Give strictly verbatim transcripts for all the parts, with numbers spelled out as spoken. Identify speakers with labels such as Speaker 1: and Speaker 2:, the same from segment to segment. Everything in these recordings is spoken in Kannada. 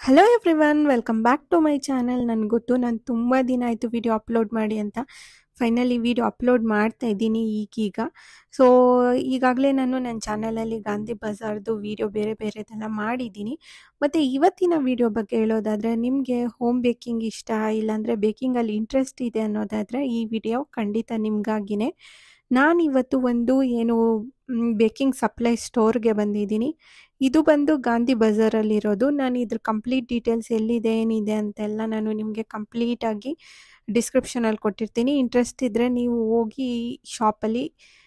Speaker 1: Hello everyone, welcome back to my channel. ನನಗೆ ಗೊತ್ತು ನಾನು ತುಂಬ ದಿನ ಆಯಿತು ವಿಡಿಯೋ ಅಪ್ಲೋಡ್ ಮಾಡಿ ಅಂತ. ಫೈನಲಿ ವಿಡಿಯೋ ಅಪ್ಲೋಡ್ ಮಾಡ್ತಾ ಇದ್ದೀನಿ ಈಗೀಗ. ಸೊ ಈಗಾಗಲೇ ನಾನು ನನ್ನ ಚಾನಲಲ್ಲಿ ಗಾಂಧಿ ಬಜಾರ್ದು ವಿಡಿಯೋ ಬೇರೆ ಬೇರೆದೆಲ್ಲ ಮಾಡಿದ್ದೀನಿ. ಮತ್ತು ಇವತ್ತಿನ ವಿಡಿಯೋ ಬಗ್ಗೆ ಹೇಳೋದಾದರೆ, ನಿಮಗೆ ಹೋಮ್ ಬೇಕಿಂಗ್ ಇಷ್ಟ ಇಲ್ಲಾಂದರೆ ಬೇಕಿಂಗಲ್ಲಿ ಇಂಟ್ರೆಸ್ಟ್ ಇದೆ ಅನ್ನೋದಾದರೆ ಈ ವಿಡಿಯೋ ಖಂಡಿತ ನಿಮಗಾಗಿನೇ. ನಾನಿವತ್ತು ಒಂದು ಏನು ಬೇಕಿಂಗ್ ಸಪ್ಲೈ ಸ್ಟೋರ್ಗೆ ಬಂದಿದ್ದೀನಿ. ಇದು ಬಂದು ಗಾಂಧಿ ಬಜಾರಲ್ಲಿರೋದು. ನಾನು ಇದ್ರ ಕಂಪ್ಲೀಟ್ ಡೀಟೇಲ್ಸ್ ಎಲ್ಲಿದೆ ಏನಿದೆ ಅಂತೆಲ್ಲ ನಾನು ನಿಮಗೆ ಕಂಪ್ಲೀಟಾಗಿ ಡಿಸ್ಕ್ರಿಪ್ಷನಲ್ಲಿ ಕೊಟ್ಟಿರ್ತೀನಿ. ಇಂಟ್ರೆಸ್ಟ್ ಇದ್ದರೆ ನೀವು ಹೋಗಿ ಶಾಪಲ್ಲಿ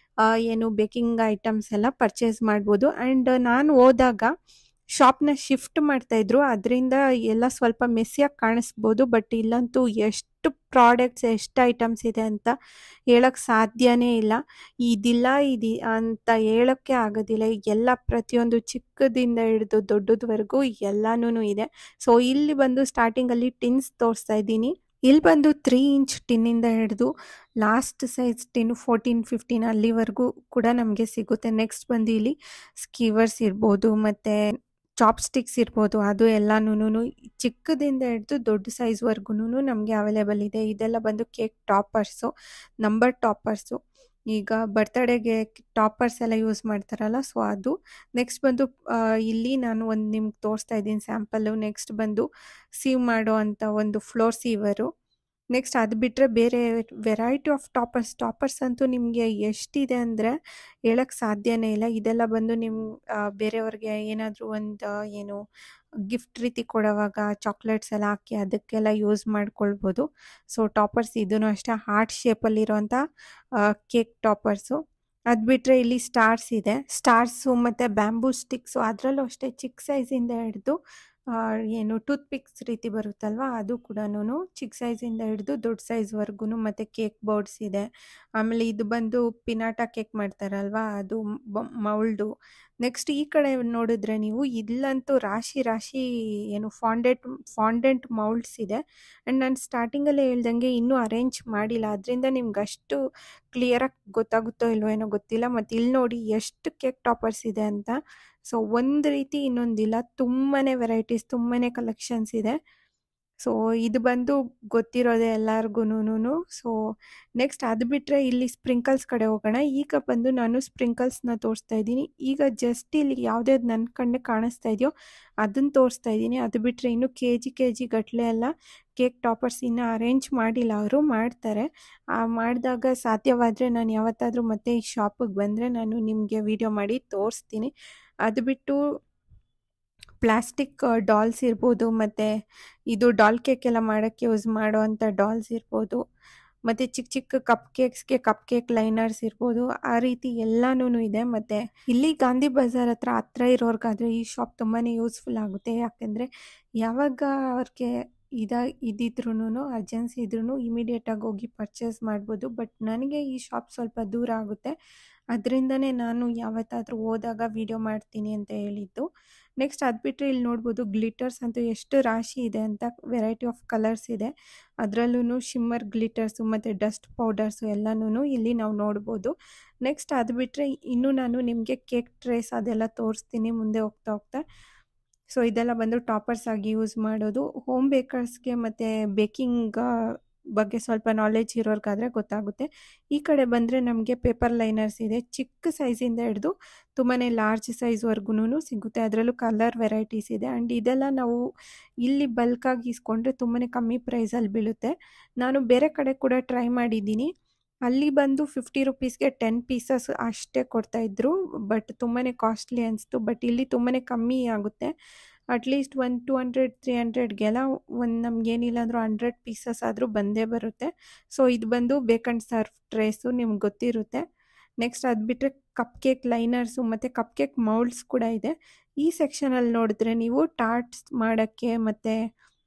Speaker 1: ಏನು ಬೇಕಿಂಗ್ ಐಟಮ್ಸ್ ಎಲ್ಲ ಪರ್ಚೇಸ್ ಮಾಡ್ಬೋದು. ಆ್ಯಂಡ್ ನಾನು ಹೋದಾಗ ಶಾಪ್ನ ಶಿಫ್ಟ್ ಮಾಡ್ತಾಯಿದ್ರು, ಅದರಿಂದ ಎಲ್ಲ ಸ್ವಲ್ಪ ಮೆಸ್ಸಿಯಾಗಿ ಕಾಣಿಸ್ಬೋದು. ಬಟ್ ಇಲ್ಲಂತೂ ಎಷ್ಟು ಪ್ರಾಡಕ್ಟ್ಸ್ ಎಷ್ಟು ಐಟಮ್ಸ್ ಇದೆ ಅಂತ ಹೇಳೋಕ್ಕೆ ಸಾಧ್ಯನೇ ಇಲ್ಲ. ಇದಿಲ್ಲ ಇದು ಅಂತ ಹೇಳೋಕ್ಕೆ ಆಗೋದಿಲ್ಲ. ಎಲ್ಲ ಪ್ರತಿಯೊಂದು ಚಿಕ್ಕದಿಂದ ಹಿಡಿದು ದೊಡ್ಡದವರೆಗೂ ಎಲ್ಲನೂ ಇದೆ. ಸೊ ಇಲ್ಲಿ ಬಂದು ಸ್ಟಾರ್ಟಿಂಗಲ್ಲಿ ಟಿನ್ಸ್ ತೋರಿಸ್ತಾ ಇದ್ದೀನಿ. ಇಲ್ಲಿ ಬಂದು ತ್ರೀ ಇಂಚ್ ಟಿನ್ನಿಂದ ಹಿಡಿದು last size tin fourteen fifteen ಅಲ್ಲಿವರೆಗೂ ಕೂಡ ನಮಗೆ ಸಿಗುತ್ತೆ. ನೆಕ್ಸ್ಟ್ ಬಂದು ಇಲ್ಲಿ ಸ್ಕೀವರ್ಸ್ ಇರ್ಬೋದು, ಮತ್ತು ಚಾಪ್ಸ್ಟಿಕ್ಸ್ ಇರ್ಬೋದು, ಅದು ಎಲ್ಲನೂ ಚಿಕ್ಕದಿಂದ ಹಿಡಿದು ದೊಡ್ಡ ಸೈಜ್ವರೆಗೂ ನಮಗೆ ಅವೈಲೇಬಲ್ ಇದೆ. ಇದೆಲ್ಲ ಬಂದು ಕೇಕ್ ಟಾಪರ್ಸು, ನಂಬರ್ ಟಾಪರ್ಸು, ಈಗ ಬರ್ತಡೇಗೆ ಟಾಪರ್ಸ್ ಎಲ್ಲ ಯೂಸ್ ಮಾಡ್ತಾರಲ್ಲ, ಸೊ ಅದು. ನೆಕ್ಸ್ಟ್ ಬಂದು ಇಲ್ಲಿ ನಾನು ಒಂದು ನಿಮ್ಗೆ ತೋರಿಸ್ತಾ ಇದ್ದೀನಿ ಸ್ಯಾಂಪಲ್ಲು. ನೆಕ್ಸ್ಟ್ ಬಂದು ಸೀವ್ ಮಾಡೋ ಅಂಥ ಒಂದು ಫ್ಲೋರ್ ಸೀವರು. ನೆಕ್ಸ್ಟ್ ಅದು ಬಿಟ್ಟರೆ ಬೇರೆ ವೆರೈಟಿ ಆಫ್ ಟಾಪರ್ಸ್ ಟಾಪರ್ಸ್ ಅಂತೂ ನಿಮಗೆ ಎಷ್ಟಿದೆ ಅಂದರೆ ಹೇಳೋಕ್ಕೆ ಸಾಧ್ಯನೇ ಇಲ್ಲ. ಇದೆಲ್ಲ ಬಂದು ನಿಮ್ಮ ಬೇರೆಯವ್ರಿಗೆ ಏನಾದರೂ ಒಂದು ಏನು ಗಿಫ್ಟ್ ರೀತಿ ಕೊಡೋವಾಗ ಚಾಕ್ಲೇಟ್ಸ್ ಎಲ್ಲ ಹಾಕಿ ಅದಕ್ಕೆಲ್ಲ ಯೂಸ್ ಮಾಡ್ಕೊಳ್ಬೋದು. ಸೊ ಟಾಪರ್ಸ್ ಇದೂ ಅಷ್ಟೇ ಹಾರ್ಟ್ ಶೇಪಲ್ಲಿರೋಂಥ ಕೇಕ್ ಟಾಪರ್ಸು. ಅದು ಬಿಟ್ಟರೆ ಇಲ್ಲಿ ಸ್ಟಾರ್ಸ್ ಇದೆ, ಸ್ಟಾರ್ಸು ಮತ್ತು ಬ್ಯಾಂಬೂ ಸ್ಟಿಕ್ಸು, ಅದರಲ್ಲೂ ಅಷ್ಟೇ ಚಿಕ್ಕ ಸೈಜಿಂದ ಹಿಡಿದು ಏನು ಟೂತ್ ಪಿಕ್ಸ್ ರೀತಿ ಬರುತ್ತಲ್ವ, ಅದು ಕೂಡ ಚಿಕ್ಕ ಸೈಜಿಂದ ಹಿಡಿದು ದೊಡ್ಡ ಸೈಜ್ವರೆಗೂ. ಮತ್ತು ಕೇಕ್ ಬೋರ್ಡ್ಸ್ ಇದೆ. ಆಮೇಲೆ ಇದು ಬಂದು ಪಿನಾಟ ಕೇಕ್ ಮಾಡ್ತಾರಲ್ವ, ಅದು ಮೌಲ್ಡು. ನೆಕ್ಸ್ಟ್ ಈ ಕಡೆ ನೋಡಿದ್ರೆ ನೀವು ಇಲ್ಲಂತೂ ರಾಶಿ ರಾಶಿ ಏನು ಫಾಂಡೆಂಟ್ ಫಾಂಡೆಂಟ್ ಮೌಲ್ಡ್ಸ್ ಇದೆ. ಆ್ಯಂಡ್ ನಾನು ಸ್ಟಾರ್ಟಿಂಗಲ್ಲೇ ಹೇಳ್ದಂಗೆ ಇನ್ನೂ ಅರೇಂಜ್ ಮಾಡಿಲ್ಲ, ಅದರಿಂದ ನಿಮ್ಗೆ ಅಷ್ಟು ಕ್ಲಿಯರಾಗಿ ಗೊತ್ತಾಗುತ್ತೋ ಇಲ್ವೋ ಏನೋ ಗೊತ್ತಿಲ್ಲ. ಮತ್ತು ಇಲ್ಲಿ ನೋಡಿ ಎಷ್ಟು ಕೇಕ್ ಟಾಪರ್ಸ್ ಇದೆ ಅಂತ. ಸೊ ಒಂದು ರೀತಿ ಇನ್ನೊಂದಿಲ್ಲ, ತುಂಬಾ ವೆರೈಟೀಸ್, ತುಂಬಾ ಕಲೆಕ್ಷನ್ಸ್ ಇದೆ. ಸೊ ಇದು ಬಂದು ಗೊತ್ತಿರೋದೆ ಎಲ್ಲರಿಗೂನು. ಸೊ ನೆಕ್ಸ್ಟ್ ಅದು ಬಿಟ್ಟರೆ ಇಲ್ಲಿ ಸ್ಪ್ರಿಂಕಲ್ಸ್ ಕಡೆ ಹೋಗೋಣ. ಈಗ ಬಂದು ನಾನು ಸ್ಪ್ರಿಂಕಲ್ಸ್ನ ತೋರಿಸ್ತಾ ಇದ್ದೀನಿ. ಈಗ ಜಸ್ಟ್ ಇಲ್ಲಿ ಯಾವುದ್ಯಾವ್ದು ನನ್ನ ಕಣ್ಣು ಕಾಣಿಸ್ತಾ ಇದೆಯೋ ಅದನ್ನು ತೋರಿಸ್ತಾ ಇದ್ದೀನಿ. ಅದು ಬಿಟ್ಟರೆ ಇನ್ನು ಕೆ ಜಿ ಕೆ ಜಿ ಗಟ್ಟಲೆ ಎಲ್ಲ ಕೇಕ್ ಟಾಪರ್ಸ್ ಇನ್ನೂ ಅರೇಂಜ್ ಮಾಡಿಲ್ಲ, ಅವರು ಮಾಡ್ತಾರೆ. ಮಾಡಿದಾಗ ಸಾಧ್ಯವಾದರೆ ನಾನು ಯಾವತ್ತಾದರೂ ಮತ್ತೆ ಈ ಶಾಪಿಗೆ ಬಂದರೆ ನಾನು ನಿಮಗೆ ವಿಡಿಯೋ ಮಾಡಿ ತೋರಿಸ್ತೀನಿ. ಅದು ಬಿಟ್ಟು ಪ್ಲಾಸ್ಟಿಕ್ ಡಾಲ್ಸ್ ಇರ್ಬೋದು, ಮತ್ತು ಇದು ಡಾಲ್ ಕೇಕ್ ಎಲ್ಲ ಮಾಡೋಕ್ಕೆ ಯೂಸ್ ಮಾಡೋ ಅಂಥ ಡಾಲ್ಸ್ ಇರ್ಬೋದು, ಮತ್ತು ಚಿಕ್ಕ ಚಿಕ್ಕ ಕಪ್ ಕೇಕ್ಸ್ಗೆ ಕಪ್ ಕೇಕ್ ಲೈನರ್ಸ್ ಇರ್ಬೋದು, ಆ ರೀತಿ ಎಲ್ಲನೂ ಇದೆ. ಮತ್ತು ಇಲ್ಲಿ ಗಾಂಧಿ ಬಜಾರ್ ಹತ್ರ ಹತ್ರ ಇರೋರ್ಗಾದರೆ ಈ ಶಾಪ್ ತುಂಬಾ ಯೂಸ್ಫುಲ್ ಆಗುತ್ತೆ. ಯಾಕೆಂದರೆ ಯಾವಾಗ ಅವ್ರಿಗೆ ಇದ ಇದ್ದಿದ್ರೂ ಅರ್ಜೆನ್ಸಿ ಇದ್ರೂ ಇಮಿಡಿಯೇಟಾಗಿ ಹೋಗಿ ಪರ್ಚೇಸ್ ಮಾಡ್ಬೋದು. ಬಟ್ ನನಗೆ ಈ ಶಾಪ್ ಸ್ವಲ್ಪ ದೂರ ಆಗುತ್ತೆ, ಅದರಿಂದನೇ ನಾನು ಯಾವತ್ತಾದರೂ ಹೋದಾಗ ವಿಡಿಯೋ ಮಾಡ್ತೀನಿ ಅಂತ ಹೇಳಿದ್ದು. ನೆಕ್ಸ್ಟ್ ಅದು ಬಿಟ್ಟರೆ ಇಲ್ಲಿ ನೋಡ್ಬೋದು ಗ್ಲಿಟರ್ಸ್ ಅಂತೂ ಎಷ್ಟು ರಾಶಿ ಇದೆ ಅಂತ. ವೆರೈಟಿ ಆಫ್ ಕಲರ್ಸ್ ಇದೆ, ಅದರಲ್ಲೂ ಶಿಮ್ಮರ್ ಗ್ಲಿಟರ್ಸು ಮತ್ತು ಡಸ್ಟ್ ಪೌಡರ್ಸು ಎಲ್ಲನೂ ಇಲ್ಲಿ ನಾವು ನೋಡ್ಬೋದು. ನೆಕ್ಸ್ಟ್ ಅದು ಬಿಟ್ಟರೆ ಇನ್ನೂ ನಾನು ನಿಮಗೆ ಕೇಕ್ ಟ್ರೇಸ್ ಅದೆಲ್ಲ ತೋರಿಸ್ತೀನಿ ಮುಂದೆ ಹೋಗ್ತಾ ಹೋಗ್ತಾ. ಸೊ ಇದೆಲ್ಲ ಬಂದು ಟಾಪರ್ಸ್ ಆಗಿ ಯೂಸ್ ಮಾಡೋದು. ಹೋಮ್ ಬೇಕರ್ಸ್ಗೆ ಮತ್ತು ಬೇಕಿಂಗ್ ಬಗ್ಗೆ ಸ್ವಲ್ಪ ನಾಲೆಜ್ ಇರೋರ್ಗಾದರೆ ಗೊತ್ತಾಗುತ್ತೆ. ಈ ಕಡೆ ಬಂದರೆ ನಮಗೆ ಪೇಪರ್ ಲೈನರ್ಸ್ ಇದೆ, ಚಿಕ್ಕ ಸೈಜಿಂದ ಹಿಡಿದು ತುಂಬಾ ಲಾರ್ಜ್ ಸೈಜ್ವರೆಗೂ ಸಿಗುತ್ತೆ. ಅದರಲ್ಲೂ ಕಲರ್ ವೆರೈಟೀಸ್ ಇದೆ. ಆ್ಯಂಡ್ ಇದೆಲ್ಲ ನಾವು ಇಲ್ಲಿ ಬಲ್ಕಾಗಿ ಇಸ್ಕೊಂಡ್ರೆ ತುಂಬಾ ಕಮ್ಮಿ ಪ್ರೈಸಲ್ಲಿ ಬೀಳುತ್ತೆ. ನಾನು ಬೇರೆ ಕಡೆ ಕೂಡ ಟ್ರೈ ಮಾಡಿದ್ದೀನಿ, ಅಲ್ಲಿ ಬಂದು ಫಿಫ್ಟಿ ರುಪೀಸ್ಗೆ ಟೆನ್ ಪೀಸಸ್ ಅಷ್ಟೇ ಕೊಡ್ತಾಯಿದ್ರು. ಬಟ್ ತುಂಬಾ ಕಾಸ್ಟ್ಲಿ ಅನಿಸ್ತು. ಬಟ್ ಇಲ್ಲಿ ತುಂಬಾ ಕಮ್ಮಿ ಆಗುತ್ತೆ. ಅಟ್ಲೀಸ್ಟ್ ಒಂದು ಟು ಹಂಡ್ರೆಡ್ ತ್ರೀ ಹಂಡ್ರೆಡ್ಗೆಲ್ಲ ಒಂದು ನಮಗೇನಿಲ್ಲ ಅಂದರೂ ಹಂಡ್ರೆಡ್ ಪೀಸಸ್ ಆದರೂ ಬಂದೇ ಬರುತ್ತೆ. ಸೊ ಇದು ಬಂದು ಬೇಕ್ ಆ್ಯಂಡ್ ಸರ್ವ್ ಟ್ರೇಸು, ನಿಮ್ಗೆ ಗೊತ್ತಿರುತ್ತೆ. ನೆಕ್ಸ್ಟ್ ಅದು ಬಿಟ್ಟರೆ ಕಪ್ ಕೇಕ್ ಲೈನರ್ಸು ಮತ್ತು ಕಪ್ ಕೇಕ್ ಮೌಲ್ಡ್ಸ್ ಕೂಡ ಇದೆ. ಈ ಸೆಕ್ಷನಲ್ಲಿ ನೋಡಿದ್ರೆ ನೀವು ಟಾರ್ಟ್ಸ್ ಮಾಡೋಕ್ಕೆ ಮತ್ತು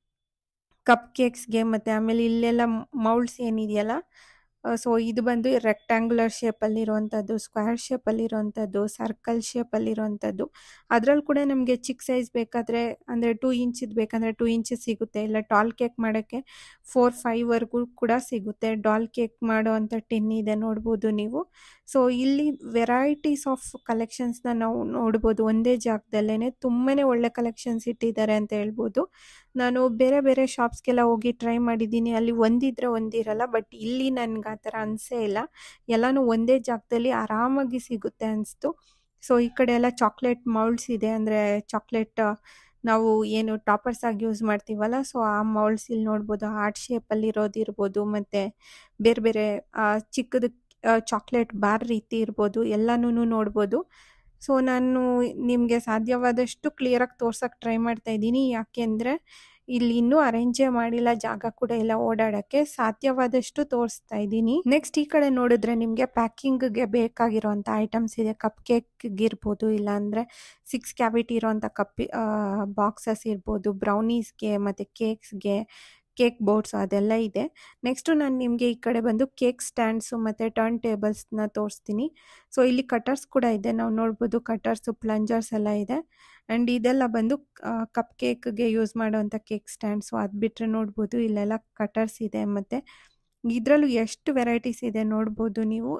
Speaker 1: ಕಪ್ ಕೇಕ್ಸ್ಗೆ, ಮತ್ತು ಆಮೇಲೆ ಇಲ್ಲೆಲ್ಲ ಮೌಲ್ಡ್ಸ್ ಏನಿದೆಯಲ್ಲ, ಸೊ ಇದು ಬಂದು ರೆಕ್ಟ್ಯಾಂಗ್ಯುಲರ್ ಶೇಪಲ್ಲಿರುವಂಥದ್ದು, ಸ್ಕ್ವೇರ್ ಶೇಪಲ್ಲಿರುವಂಥದ್ದು, ಸರ್ಕಲ್ ಶೇಪಲ್ಲಿರುವಂಥದ್ದು. ಅದರಲ್ಲಿ ಕೂಡ ನಮಗೆ ಚಿಕ್ಕ ಸೈಜ್ ಬೇಕಾದರೆ ಅಂದರೆ ಟೂ ಇಂಚಿದ್ದು ಬೇಕಂದರೆ ಟೂ ಇಂಚಸ್ ಸಿಗುತ್ತೆ. ಇಲ್ಲ ಟಾಲ್ ಕೇಕ್ ಮಾಡೋಕ್ಕೆ ಫೋರ್ ಫೈವ್ವರೆಗೂ ಕೂಡ ಸಿಗುತ್ತೆ. ಡಾಲ್ ಕೇಕ್ ಮಾಡೋ ಅಂಥ ಟಿನ್ ಇದೆ ನೋಡ್ಬೋದು ನೀವು. ಸೊ ಇಲ್ಲಿ ವೆರೈಟೀಸ್ ಆಫ್ ಕಲೆಕ್ಷನ್ಸ್ನ ನಾವು ನೋಡ್ಬೋದು. ಒಂದೇ ಜಾಗದಲ್ಲೇ ತುಂಬಾ ಒಳ್ಳೆ ಕಲೆಕ್ಷನ್ಸ್ ಇಟ್ಟಿದ್ದಾರೆ ಅಂತ ಹೇಳ್ಬೋದು. ನಾನು ಬೇರೆ ಬೇರೆ ಶಾಪ್ಸ್ಗೆಲ್ಲ ಹೋಗಿ ಟ್ರೈ ಮಾಡಿದ್ದೀನಿ, ಅಲ್ಲಿ ಒಂದಿದ್ರೆ ಒಂದಿರಲ್ಲ. ಬಟ್ ಇಲ್ಲಿ ನನಗೆ ಆ ಥರ ಅನಿಸೇ ಇಲ್ಲ, ಎಲ್ಲನೂ ಒಂದೇ ಜಾಗದಲ್ಲಿ ಆರಾಮಾಗಿ ಸಿಗುತ್ತೆ ಅನಿಸ್ತು. ಸೊ ಈ ಕಡೆ ಎಲ್ಲ ಚಾಕ್ಲೇಟ್ ಮೌಲ್ಡ್ಸ್ ಇದೆ, ಅಂದರೆ ಚಾಕ್ಲೇಟ್ ನಾವು ಏನು ಟಾಪರ್ಸ್ ಆಗಿ ಯೂಸ್ ಮಾಡ್ತೀವಲ್ಲ, ಸೊ ಆ ಮೌಲ್ಡ್ಸ್ ಇಲ್ಲಿ ನೋಡ್ಬೋದು. ಹಾರ್ಟ್ ಶೇಪಲ್ಲಿ ಇರೋದಿರ್ಬೋದು, ಮತ್ತು ಬೇರೆ ಬೇರೆ ಚಿಕ್ಕದು ಚಾಕ್ಲೇಟ್ ಬಾರ್ ರೀತಿ ಇರ್ಬೋದು, ಎಲ್ಲನೂ ನೋಡ್ಬೋದು. ಸೊ ನಾನು ನಿಮಗೆ ಸಾಧ್ಯವಾದಷ್ಟು ಕ್ಲಿಯರಾಗಿ ತೋರ್ಸೋಕ್ಕೆ ಟ್ರೈ ಮಾಡ್ತಾ ಇದ್ದೀನಿ, ಯಾಕೆಂದರೆ ಇಲ್ಲಿ ಇನ್ನೂ ಅರೇಂಜೇ ಮಾಡಿಲ್ಲ, ಜಾಗ ಕೂಡ ಇಲ್ಲ ಓಡಾಡೋಕ್ಕೆ. ಸಾಧ್ಯವಾದಷ್ಟು ತೋರಿಸ್ತಾ ಇದ್ದೀನಿ. ನೆಕ್ಸ್ಟ್ ಈ ಕಡೆ ನೋಡಿದ್ರೆ ನಿಮಗೆ ಪ್ಯಾಕಿಂಗ್ಗೆ ಬೇಕಾಗಿರೋಂಥ ಐಟಮ್ಸ್ ಇದೆ. ಕಪ್ ಕೇಕ್ಗಿರ್ಬೋದು, ಇಲ್ಲಾಂದರೆ ಸಿಕ್ಸ್ ಕ್ಯಾವಿಟಿ ಇರೋಂಥ ಕಪ್ ಬಾಕ್ಸಸ್ ಇರ್ಬೋದು, ಬ್ರೌನೀಸ್ಗೆ ಮತ್ತು ಕೇಕ್ಸ್ಗೆ, ಕೇಕ್ ಬೋರ್ಡ್ಸ್ ಅದೆಲ್ಲ ಇದೆ. ನೆಕ್ಸ್ಟು ನಾನು ನಿಮಗೆ ಈ ಕಡೆ ಬಂದು ಕೇಕ್ ಸ್ಟ್ಯಾಂಡ್ಸು ಮತ್ತು ಟರ್ನ್ ಟೇಬಲ್ಸ್ನ ತೋರಿಸ್ತೀನಿ. ಸೊ ಇಲ್ಲಿ ಕಟರ್ಸ್ ಕೂಡ ಇದೆ, ನಾವು ನೋಡ್ಬೋದು. ಕಟರ್ಸು, ಪ್ಲಂಜರ್ಸ್ ಎಲ್ಲ ಇದೆ. ಆ್ಯಂಡ್ ಇದೆಲ್ಲ ಬಂದು ಕಪ್ ಕೇಕ್ಗೆ ಯೂಸ್ ಮಾಡೋವಂಥ ಕೇಕ್ ಸ್ಟ್ಯಾಂಡ್ಸು. ಅದು ಬಿಟ್ಟರೆ ನೋಡ್ಬೋದು ಇಲ್ಲೆಲ್ಲ ಕಟರ್ಸ್ ಇದೆ, ಮತ್ತು ಇದರಲ್ಲೂ ಎಷ್ಟು ವೆರೈಟೀಸ್ ಇದೆ ನೋಡ್ಬೋದು ನೀವು.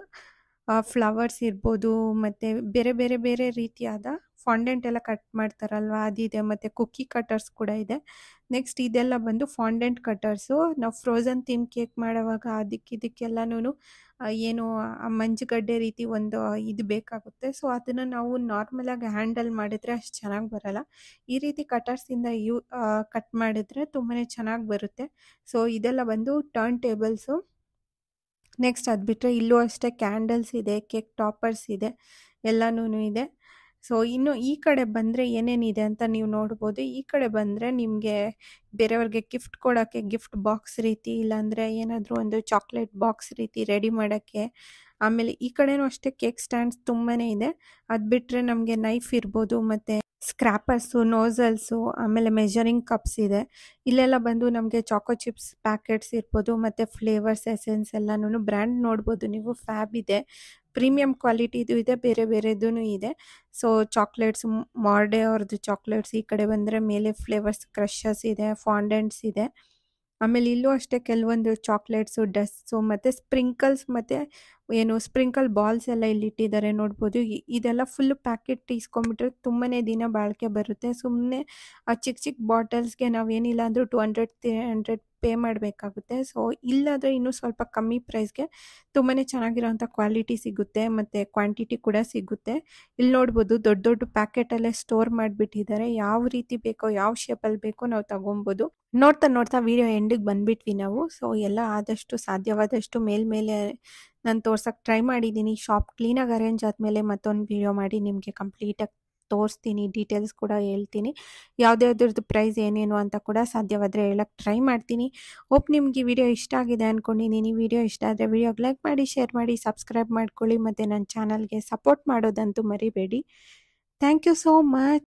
Speaker 1: ಫ್ಲವರ್ಸ್ ಇರ್ಬೋದು, ಮತ್ತು ಬೇರೆ ಬೇರೆ ಬೇರೆ ರೀತಿಯಾದ ಫಾಂಡೆಂಟ್ ಎಲ್ಲ ಕಟ್ ಮಾಡ್ತಾರಲ್ವ ಅದಿದೆ, ಮತ್ತು ಕುಕ್ಕಿ ಕಟರ್ಸ್ ಕೂಡ ಇದೆ. ನೆಕ್ಸ್ಟ್ ಇದೆಲ್ಲ ಬಂದು ಫಾಂಡೆಂಟ್ ಕಟರ್ಸು. ನಾವು ಫ್ರೋಝನ್ ಥೀಮ್ ಕೇಕ್ ಮಾಡೋವಾಗ ಅದಕ್ಕೆ ಇದಕ್ಕೆಲ್ಲನೂ ಏನು ಮಂಜುಗಡ್ಡೆ ರೀತಿ ಒಂದು ಇದು ಬೇಕಾಗುತ್ತೆ. ಸೊ ಅದನ್ನು ನಾವು ನಾರ್ಮಲಾಗಿ ಹ್ಯಾಂಡಲ್ ಮಾಡಿದ್ರೆ ಅಷ್ಟು ಚೆನ್ನಾಗಿ ಬರಲ್ಲ. ಈ ರೀತಿ ಕಟರ್ಸಿಂದ ಯೂ ಕಟ್ ಮಾಡಿದ್ರೆ ತುಂಬಾ ಚೆನ್ನಾಗಿ ಬರುತ್ತೆ. ಸೊ ಇದೆಲ್ಲ ಬಂದು ಟರ್ನ್ ಟೇಬಲ್ಸು. ನೆಕ್ಸ್ಟ್ ಅದು ಬಿಟ್ಟರೆ ಇಲ್ಲೂ ಅಷ್ಟೇ ಕ್ಯಾಂಡಲ್ಸ್ ಇದೆ, ಕೇಕ್ ಟಾಪರ್ಸ್ ಇದೆ, ಎಲ್ಲನೂ ಇದೆ. ಸೊ ಇನ್ನು ಈ ಕಡೆ ಬಂದರೆ ಏನೇನಿದೆ ಅಂತ ನೀವು ನೋಡ್ಬೋದು. ಈ ಕಡೆ ಬಂದರೆ ನಿಮಗೆ ಬೇರೆಯವ್ರಿಗೆ ಗಿಫ್ಟ್ ಕೊಡೋಕ್ಕೆ ಗಿಫ್ಟ್ ಬಾಕ್ಸ್ ರೀತಿ, ಇಲ್ಲಾಂದರೆ ಏನಾದರೂ ಒಂದು ಚಾಕ್ಲೇಟ್ ಬಾಕ್ಸ್ ರೀತಿ ರೆಡಿ ಮಾಡೋಕ್ಕೆ. ಆಮೇಲೆ ಈ ಕಡೆನೂ ಅಷ್ಟೇ ಕೇಕ್ ಸ್ಟ್ಯಾಂಡ್ಸ್ ತುಂಬಾ ಇದೆ. ಅದು ಬಿಟ್ಟರೆ ನಮಗೆ ನೈಫ್ ಇರ್ಬೋದು, ಮತ್ತು ಸ್ಕ್ರ್ಯಾಪರ್ಸು, ನೋಝಲ್ಸು, ಆಮೇಲೆ ಮೆಜರಿಂಗ್ ಕಪ್ಸ್ ಇದೆ. ಇಲ್ಲೆಲ್ಲ ಬಂದು ನಮಗೆ ಚಾಕೋ ಚಿಪ್ಸ್ ಪ್ಯಾಕೆಟ್ಸ್ ಇರ್ಬೋದು, ಮತ್ತು ಫ್ಲೇವರ್ಸ್ ಎಸೆನ್ಸ್ ಎಲ್ಲನೂ ಬ್ರ್ಯಾಂಡ್ ನೋಡ್ಬೋದು ನೀವು. ಫ್ಯಾಬ್ ಇದೆ, ಪ್ರೀಮಿಯಂ ಕ್ವಾಲಿಟಿದು ಇದೆ, ಬೇರೆ ಬೇರೆದೂ ಇದೆ. ಸೊ ಚಾಕ್ಲೇಟ್ಸ್, ಮಾರ್ಡೆ ಅವ್ರದ್ದು ಚಾಕ್ಲೇಟ್ಸ್. ಈ ಕಡೆ ಬಂದರೆ ಮೇಲೆ ಫ್ಲೇವರ್ಸ್ ಕ್ರಷಸ್ ಇದೆ, ಫಾಂಡೆಂಟ್ಸ್ ಇದೆ. ಆಮೇಲೆ ಇಲ್ಲೂ ಅಷ್ಟೇ ಕೆಲವೊಂದು ಚಾಕ್ಲೇಟ್ಸು, ಡಸ್ಟ್ಸು, ಮತ್ತು ಸ್ಪ್ರಿಂಕಲ್ಸ್, ಮತ್ತು ಏನು ಸ್ಪ್ರಿಂಕಲ್ ಬಾಲ್ಸ್ ಎಲ್ಲ ಇಲ್ಲಿ ಇಟ್ಟಿದ್ದಾರೆ ನೋಡ್ಬೋದು. ಇದೆಲ್ಲ ಫುಲ್ ಪ್ಯಾಕೆಟ್ ಇಸ್ಕೊಂಡ್ಬಿಟ್ರೆ ತುಂಬಾ ದಿನ ಬಾಳಿಕೆ ಬರುತ್ತೆ. ಸುಮ್ಮನೆ ಆ ಚಿಕ್ಕ ಚಿಕ್ಕ ಬಾಟಲ್ಸ್ಗೆ ನಾವೇನಿಲ್ಲ ಅಂದರೂ two hundred three hundred pay ಮಾಡಬೇಕಾಗುತ್ತೆ. ಸೊ ಇಲ್ಲಾದರೆ ಇನ್ನೂ ಸ್ವಲ್ಪ ಕಮ್ಮಿ ಪ್ರೈಸ್ಗೆ ತುಂಬಾ ಚೆನ್ನಾಗಿರೋಂಥ ಕ್ವಾಲಿಟಿ ಸಿಗುತ್ತೆ, ಮತ್ತು ಕ್ವಾಂಟಿಟಿ ಕೂಡ ಸಿಗುತ್ತೆ. ಇಲ್ಲಿ ನೋಡ್ಬೋದು ದೊಡ್ಡ ದೊಡ್ಡ ಪ್ಯಾಕೆಟಲ್ಲೇ ಸ್ಟೋರ್ ಮಾಡಿಬಿಟ್ಟಿದ್ದಾರೆ. ಯಾವ ರೀತಿ ಬೇಕೋ, ಯಾವ ಶೇಪಲ್ಲಿ ಬೇಕೋ ನಾವು ತಗೊಬೋದು. ನೋಡ್ತಾ ನೋಡ್ತಾ ವಿಡಿಯೋ ಎಂಡಿಗೆ ಬಂದುಬಿಟ್ವಿ ನಾವು. ಸೊ ಎಲ್ಲ ಆದಷ್ಟು ಸಾಧ್ಯವಾದಷ್ಟು ಮೇಲ್ಮೇಲೆ ನಾನು ತೋರ್ಸೋಕ್ಕೆ ಟ್ರೈ ಮಾಡಿದ್ದೀನಿ. ಶಾಪ್ ಕ್ಲೀನಾಗಿ ಅರೇಂಜ್ ಆದಮೇಲೆ ಮತ್ತೊಂದು ವಿಡಿಯೋ ಮಾಡಿ ನಿಮಗೆ ಕಂಪ್ಲೀಟಾಗಿ ತೋರಿಸ್ತೀನಿ, ಡೀಟೇಲ್ಸ್ ಕೂಡ ಹೇಳ್ತೀನಿ. ಯಾವುದ್ಯಾವ್ದ್ರದ್ದು ಪ್ರೈಸ್ ಏನೇನು ಅಂತ ಕೂಡ ಸಾಧ್ಯವಾದರೆ ಹೇಳಕ್ಕೆ ಟ್ರೈ ಮಾಡ್ತೀನಿ. ಹೋಪ್ ನಿಮ್ಗೆ ಈ ವಿಡಿಯೋ ಇಷ್ಟ ಆಗಿದೆ ಅಂದ್ಕೊಂಡಿದ್ದೀನಿ. ವಿಡಿಯೋ ಇಷ್ಟ ಆದರೆ ವಿಡಿಯೋಗೆ ಲೈಕ್ ಮಾಡಿ, ಶೇರ್ ಮಾಡಿ, ಸಬ್ಸ್ಕ್ರೈಬ್ ಮಾಡ್ಕೊಳ್ಳಿ, ಮತ್ತು ನನ್ನ ಚಾನಲ್ಗೆ ಸಪೋರ್ಟ್ ಮಾಡೋದಂತೂ ಮರಿಬೇಡಿ. Thank you so much.